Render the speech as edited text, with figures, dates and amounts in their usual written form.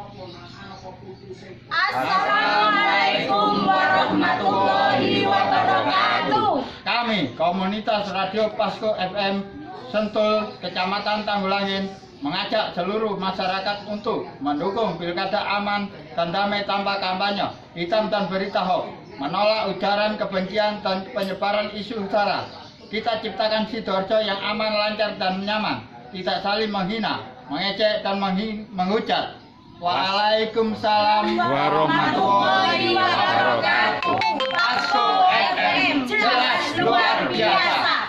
Assalamualaikum warahmatullahi wabarakatuh. Kami komunitas Radio Pasko FM Sentul, Kecamatan Tanggulangin mengajak seluruh masyarakat untuk mendukung pilkada aman dan damai tanpa kampanye hitam dan berita hoax, menolak ujaran kebencian dan penyebaran isu sara. Kita ciptakan Sidoarjo yang aman, lancar dan nyaman, tidak saling menghina, mengejek dan menghujat. Waalaikumsalam warahmatullahi wabarakatuh. Pasko FM jelas luar biasa.